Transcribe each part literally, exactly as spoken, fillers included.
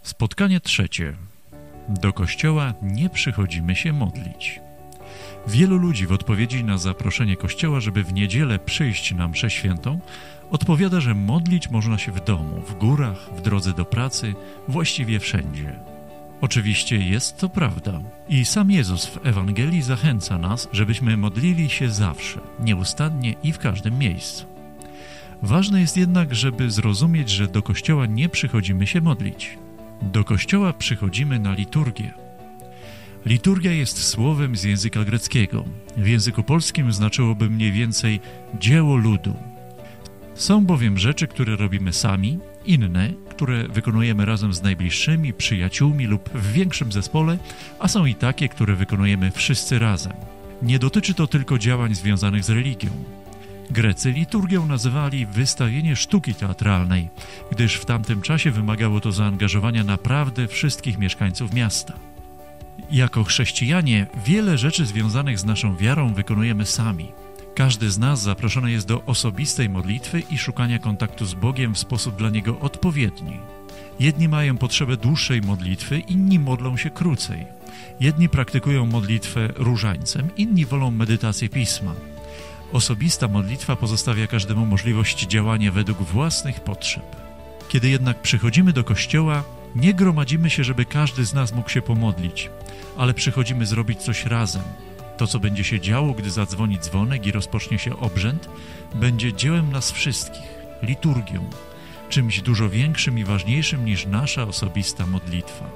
Spotkanie trzecie. Do kościoła nie przychodzimy się modlić. Wielu ludzi w odpowiedzi na zaproszenie kościoła, żeby w niedzielę przyjść na mszę świętą, odpowiada, że modlić można się w domu, w górach, w drodze do pracy, właściwie wszędzie. Oczywiście jest to prawda i sam Jezus w Ewangelii zachęca nas, żebyśmy modlili się zawsze, nieustannie i w każdym miejscu. Ważne jest jednak, żeby zrozumieć, że do kościoła nie przychodzimy się modlić. Do kościoła przychodzimy na liturgię. Liturgia jest słowem z języka greckiego. W języku polskim znaczyłoby mniej więcej dzieło ludu. Są bowiem rzeczy, które robimy sami, inne, które wykonujemy razem z najbliższymi, przyjaciółmi lub w większym zespole, a są i takie, które wykonujemy wszyscy razem. Nie dotyczy to tylko działań związanych z religią. Grecy liturgią nazywali wystawienie sztuki teatralnej, gdyż w tamtym czasie wymagało to zaangażowania naprawdę wszystkich mieszkańców miasta. Jako chrześcijanie wiele rzeczy związanych z naszą wiarą wykonujemy sami. Każdy z nas zaproszony jest do osobistej modlitwy i szukania kontaktu z Bogiem w sposób dla Niego odpowiedni. Jedni mają potrzebę dłuższej modlitwy, inni modlą się krócej. Jedni praktykują modlitwę różańcem, inni wolą medytację Pisma. Osobista modlitwa pozostawia każdemu możliwość działania według własnych potrzeb. Kiedy jednak przychodzimy do kościoła, nie gromadzimy się, żeby każdy z nas mógł się pomodlić, ale przychodzimy zrobić coś razem. To, co będzie się działo, gdy zadzwoni dzwonek i rozpocznie się obrzęd, będzie dziełem nas wszystkich, liturgią, czymś dużo większym i ważniejszym niż nasza osobista modlitwa.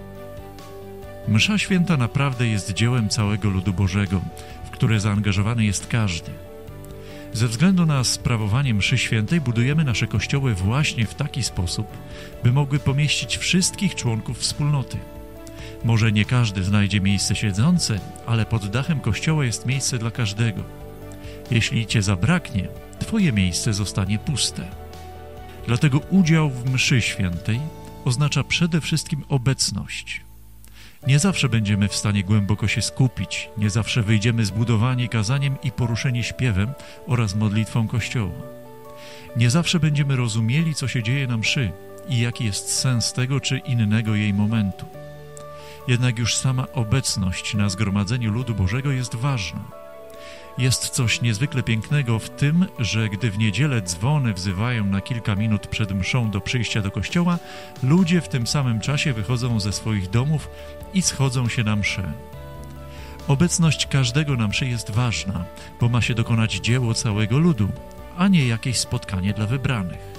Msza święta naprawdę jest dziełem całego ludu Bożego, w które zaangażowany jest każdy. Ze względu na sprawowanie mszy świętej budujemy nasze kościoły właśnie w taki sposób, by mogły pomieścić wszystkich członków wspólnoty. Może nie każdy znajdzie miejsce siedzące, ale pod dachem kościoła jest miejsce dla każdego. Jeśli cię zabraknie, twoje miejsce zostanie puste. Dlatego udział w mszy świętej oznacza przede wszystkim obecność. Nie zawsze będziemy w stanie głęboko się skupić, nie zawsze wyjdziemy zbudowani kazaniem i poruszeni śpiewem oraz modlitwą Kościoła. Nie zawsze będziemy rozumieli, co się dzieje na mszy i jaki jest sens tego czy innego jej momentu. Jednak już sama obecność na zgromadzeniu ludu Bożego jest ważna. Jest coś niezwykle pięknego w tym, że gdy w niedzielę dzwony wzywają na kilka minut przed mszą do przyjścia do kościoła, ludzie w tym samym czasie wychodzą ze swoich domów i schodzą się na mszę. Obecność każdego na mszy jest ważna, bo ma się dokonać dzieło całego ludu, a nie jakieś spotkanie dla wybranych.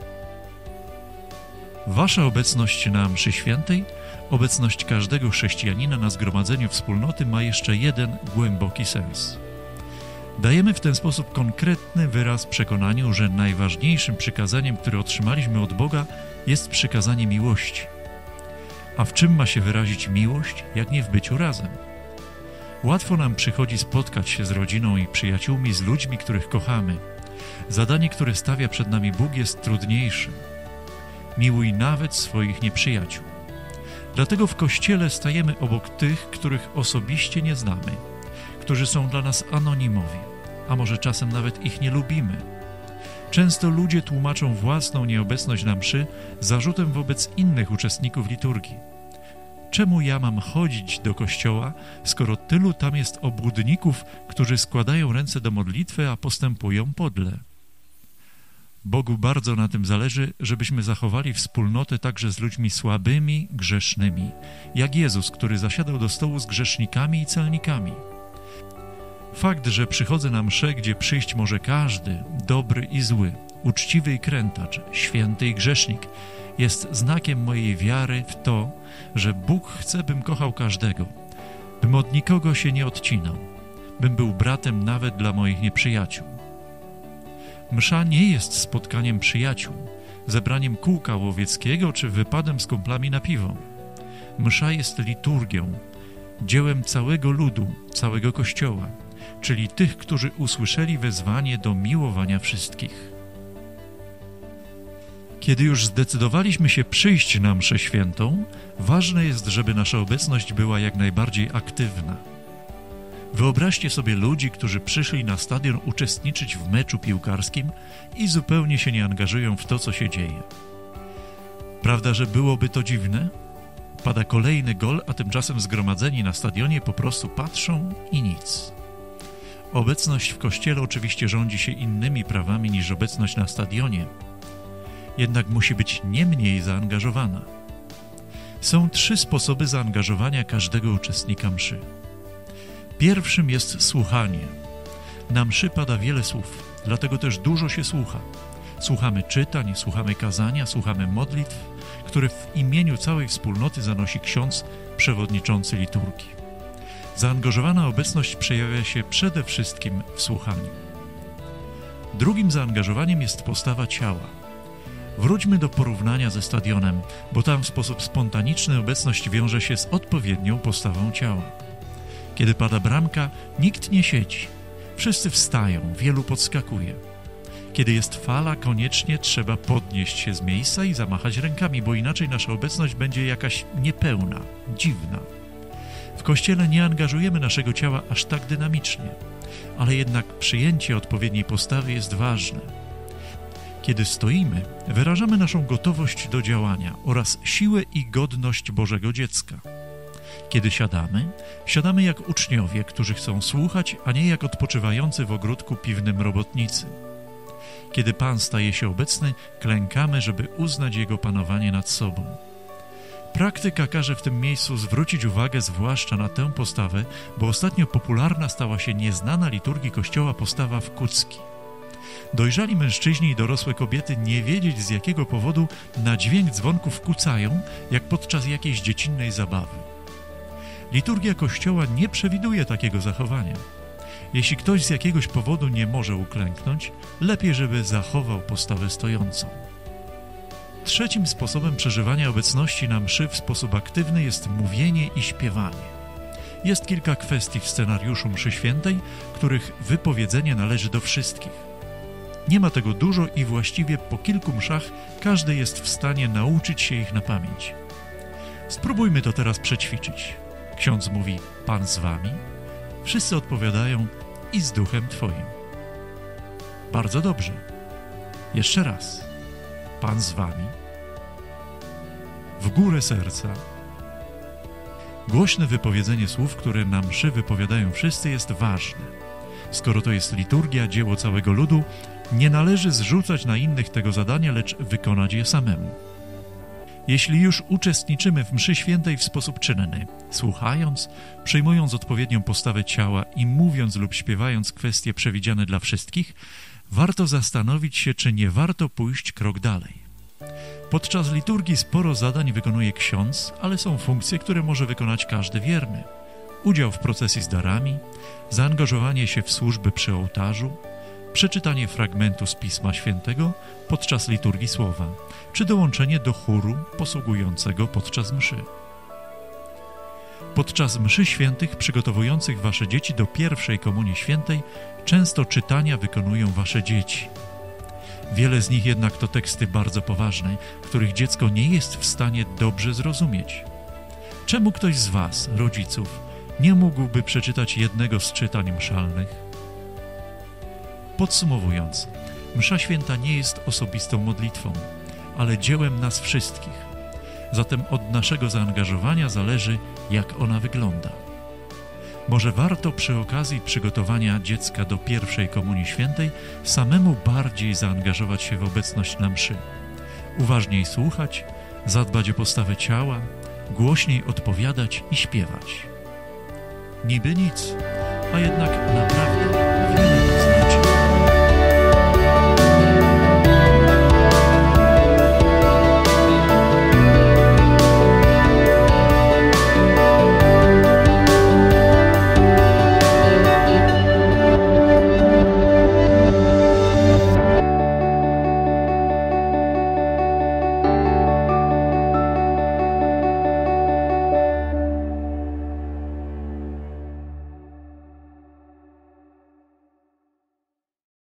Wasza obecność na mszy świętej, obecność każdego chrześcijanina na zgromadzeniu wspólnoty ma jeszcze jeden głęboki sens. Dajemy w ten sposób konkretny wyraz przekonaniu, że najważniejszym przykazaniem, które otrzymaliśmy od Boga, jest przykazanie miłości. A w czym ma się wyrazić miłość, jak nie w byciu razem? Łatwo nam przychodzi spotkać się z rodziną i przyjaciółmi, z ludźmi, których kochamy. Zadanie, które stawia przed nami Bóg, jest trudniejsze. Miłuj nawet swoich nieprzyjaciół. Dlatego w Kościele stajemy obok tych, których osobiście nie znamy, którzy są dla nas anonimowi, a może czasem nawet ich nie lubimy. Często ludzie tłumaczą własną nieobecność na mszy zarzutem wobec innych uczestników liturgii. Czemu ja mam chodzić do kościoła, skoro tylu tam jest obłudników, którzy składają ręce do modlitwy, a postępują podle? Bogu bardzo na tym zależy, żebyśmy zachowali wspólnotę także z ludźmi słabymi, grzesznymi, jak Jezus, który zasiadał do stołu z grzesznikami i celnikami. Fakt, że przychodzę na mszę, gdzie przyjść może każdy, dobry i zły, uczciwy i krętacz, święty i grzesznik, jest znakiem mojej wiary w to, że Bóg chce, bym kochał każdego, bym od nikogo się nie odcinał, bym był bratem nawet dla moich nieprzyjaciół. Msza nie jest spotkaniem przyjaciół, zebraniem kółka łowieckiego czy wypadem z kumplami na piwo. Msza jest liturgią, dziełem całego ludu, całego Kościoła, czyli tych, którzy usłyszeli wezwanie do miłowania wszystkich. Kiedy już zdecydowaliśmy się przyjść na mszę świętą, ważne jest, żeby nasza obecność była jak najbardziej aktywna. Wyobraźcie sobie ludzi, którzy przyszli na stadion uczestniczyć w meczu piłkarskim i zupełnie się nie angażują w to, co się dzieje. Prawda, że byłoby to dziwne? Pada kolejny gol, a tymczasem zgromadzeni na stadionie po prostu patrzą i nic. Obecność w kościele oczywiście rządzi się innymi prawami niż obecność na stadionie, jednak musi być nie mniej zaangażowana. Są trzy sposoby zaangażowania każdego uczestnika mszy. Pierwszym jest słuchanie. Na mszy pada wiele słów, dlatego też dużo się słucha. Słuchamy czytań, słuchamy kazania, słuchamy modlitw, które w imieniu całej wspólnoty zanosi ksiądz przewodniczący liturgii. Zaangażowana obecność przejawia się przede wszystkim w słuchaniu. Drugim zaangażowaniem jest postawa ciała. Wróćmy do porównania ze stadionem, bo tam w sposób spontaniczny obecność wiąże się z odpowiednią postawą ciała. Kiedy pada bramka, nikt nie siedzi. Wszyscy wstają, wielu podskakuje. Kiedy jest fala, koniecznie trzeba podnieść się z miejsca i zamachać rękami, bo inaczej nasza obecność będzie jakaś niepełna, dziwna. W kościele nie angażujemy naszego ciała aż tak dynamicznie, ale jednak przyjęcie odpowiedniej postawy jest ważne. Kiedy stoimy, wyrażamy naszą gotowość do działania oraz siłę i godność Bożego dziecka. Kiedy siadamy, siadamy jak uczniowie, którzy chcą słuchać, a nie jak odpoczywający w ogródku piwnym robotnicy. Kiedy Pan staje się obecny, klękamy, żeby uznać Jego panowanie nad sobą. Praktyka każe w tym miejscu zwrócić uwagę zwłaszcza na tę postawę, bo ostatnio popularna stała się nieznana liturgii Kościoła postawa w kucki. Dojrzali mężczyźni i dorosłe kobiety nie wiedzieć z jakiego powodu na dźwięk dzwonków kucają, jak podczas jakiejś dziecinnej zabawy. Liturgia Kościoła nie przewiduje takiego zachowania. Jeśli ktoś z jakiegoś powodu nie może uklęknąć, lepiej, żeby zachował postawę stojącą. Trzecim sposobem przeżywania obecności na mszy w sposób aktywny jest mówienie i śpiewanie. Jest kilka kwestii w scenariuszu mszy świętej, których wypowiedzenie należy do wszystkich. Nie ma tego dużo i właściwie po kilku mszach każdy jest w stanie nauczyć się ich na pamięć. Spróbujmy to teraz przećwiczyć. Ksiądz mówi: Pan z wami. Wszyscy odpowiadają: i z duchem Twoim. Bardzo dobrze. Jeszcze raz. Pan z wami. W górę serca. Głośne wypowiedzenie słów, które na mszy wypowiadają wszyscy, jest ważne. Skoro to jest liturgia, dzieło całego ludu, nie należy zrzucać na innych tego zadania, lecz wykonać je samemu. Jeśli już uczestniczymy w mszy świętej w sposób czynny, słuchając, przyjmując odpowiednią postawę ciała i mówiąc lub śpiewając kwestie przewidziane dla wszystkich, warto zastanowić się, czy nie warto pójść krok dalej. Podczas liturgii sporo zadań wykonuje ksiądz, ale są funkcje, które może wykonać każdy wierny. Udział w procesji z darami, zaangażowanie się w służby przy ołtarzu, przeczytanie fragmentu z Pisma Świętego podczas liturgii słowa, czy dołączenie do chóru posługującego podczas mszy. Podczas mszy świętych przygotowujących wasze dzieci do pierwszej komunii świętej często czytania wykonują wasze dzieci. Wiele z nich jednak to teksty bardzo poważne, których dziecko nie jest w stanie dobrze zrozumieć. Czemu ktoś z was, rodziców, nie mógłby przeczytać jednego z czytań mszalnych? Podsumowując, msza święta nie jest osobistą modlitwą, ale dziełem nas wszystkich. Zatem od naszego zaangażowania zależy, jak ona wygląda. Może warto przy okazji przygotowania dziecka do pierwszej komunii świętej samemu bardziej zaangażować się w obecność na mszy, uważniej słuchać, zadbać o postawę ciała, głośniej odpowiadać i śpiewać. Niby nic, a jednak naprawdę